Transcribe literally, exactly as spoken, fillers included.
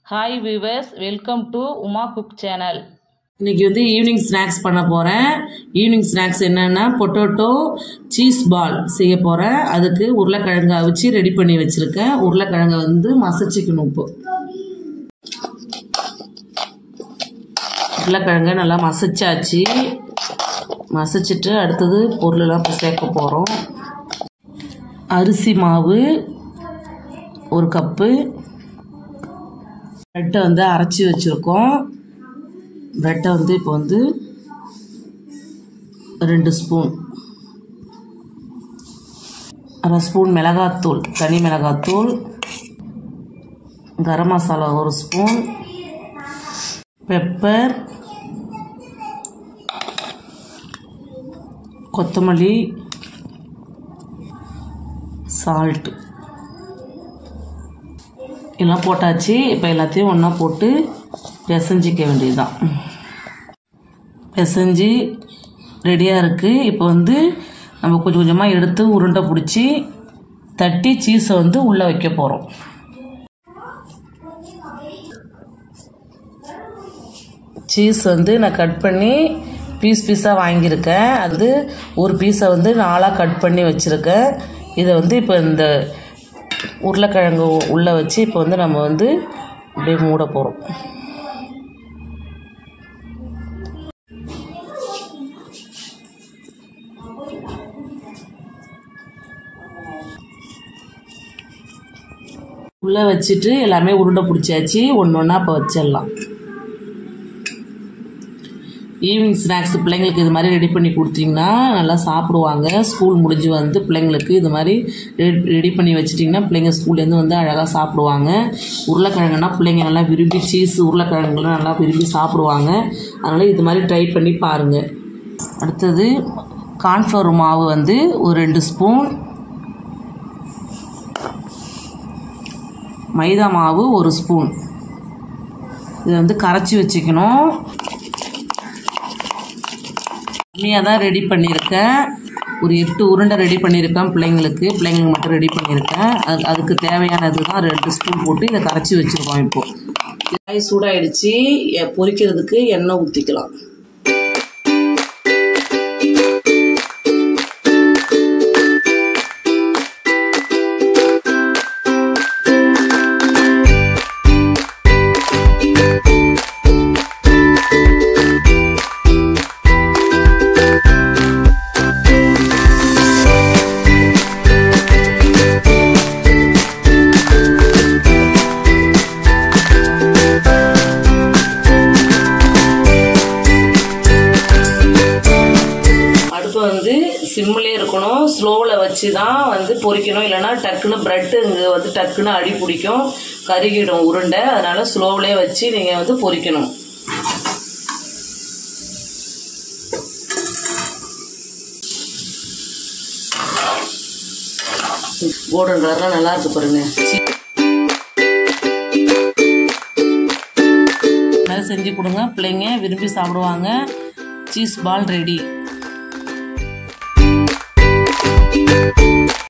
Hi viewers, welcome to Uma Cook channel. இன்னைக்கு வந்து evening snacks பண்ண போறேன். ஈவினிங் ஸ்நாக்ஸ் என்னன்னா பொட்டேட்டோ சீஸ் பால் செய்ய போறேன். அதுக்கு உருளைக்கிழங்கு அவிச்சு ரெடி பண்ணி வச்சிருக்கேன். உருளைக்கிழங்கு வந்து மசிச்சுக்கணும். இப்போ உருளைக்கிழங்கு நல்லா மசிச்சாச்சு. மசிச்சுட்டு அடுத்தது பொருளெல்லாம் சேர்க்க போறோம். அரிசி மாவு ஒரு கப்பு, பிரெட்டை வந்து அரைச்சி வச்சுருக்கோம். பிரெட்டை வந்து இப்போ வந்து ரெண்டு ஸ்பூன், அரை ஸ்பூன் மிளகாத்தூள், தனி மிளகாத்தூள், கரம் மசாலா ஒரு ஸ்பூன், பெப்பர், கொத்தமல்லி, சால்ட்டு எல்லாம் போட்டாச்சு. இப்போ எல்லாத்தையும் ஒன்றா போட்டு பிசைஞ்சிக்க வேண்டியதுதான். பிசைஞ்சு ரெடியாக இருக்குது. இப்போ வந்து நம்ம கொஞ்சம் கொஞ்சமாக எடுத்து உருண்டை பிடிச்சி தட்டி சீஸை வந்து உள்ளே வைக்க போகிறோம். சீஸ் வந்து நான் கட் பண்ணி பீஸ் பீஸாக வாங்கியிருக்கேன். அது ஒரு பீஸை வந்து நாலாக கட் பண்ணி வச்சுருக்கேன். இதை வந்து இப்போ இந்த உருளைக்கிழங்கு உள்ளே வச்சு இப்போ வந்து நம்ம வந்து அப்படியே மூட போகிறோம். உள்ளே வச்சுட்டு எல்லாமே உருண்டை பிடிச்சாச்சு. ஒன்று ஒன்றா இப்போ வச்சிடலாம். ஈவினிங் ஸ்நாக்ஸ் பிள்ளைங்களுக்கு இது மாதிரி ரெடி பண்ணி கொடுத்தீங்கன்னா நல்லா சாப்பிடுவாங்க. ஸ்கூல் முடிஞ்சு வந்து பிள்ளைங்களுக்கு இது மாதிரி ரெடி பண்ணி வச்சிட்டிங்கன்னா பிள்ளைங்க ஸ்கூல்லேருந்து வந்து அழகாக சாப்பிடுவாங்க. உருளைக்கிழங்குனா பிள்ளைங்க நல்லா விரும்பி சீஸ் உருளைக்கிழங்குலாம் நல்லா விரும்பி சாப்பிடுவாங்க. அதனால் இது மாதிரி ட்ரை பண்ணி பாருங்கள். அடுத்தது கார்ன்ஃப்ளவர் மாவு வந்து ஒரு ரெண்டு ஸ்பூன், மைதா மாவு ஒரு ஸ்பூன். இதை வந்து கரைச்சி வச்சுக்கணும். கம்மியாக தான் ரெடி பண்ணியிருக்கேன். ஒரு எட்டு உருண்டை ரெடி பண்ணியிருக்கேன் பிள்ளைங்களுக்கு. பிள்ளைங்களுக்கு மட்டும் ரெடி பண்ணியிருக்கேன். அது அதுக்கு தேவையானது தான் ரெண்டு ஸ்பூன் போட்டு இதை கரைச்சி வச்சுருக்கோம். இப்போது காய் சூடாயிடுச்சு. பொரிக்கிறதுக்கு எண்ணெய் ஊற்றிக்கலாம். வந்து சிம்மிலே இருக்கணும். ஸ்லோவில் வச்சு தான் வந்து பொரிக்கணும். இல்லைனா டக்குன்னு ப்ரெட்டு இங்கே வந்து டக்குன்னு அடி பிடிக்கும், கருகிடும் உருண்டை. அதனால ஸ்லோவிலே வச்சு நீங்கள் வந்து பொரிக்கணும். கோல்டன் கலர்லாம் நல்லா இருக்கு பாருங்க. செஞ்சு கொடுங்க, பிள்ளைங்க விரும்பி சாப்பிடுவாங்க. Cheese ball ready.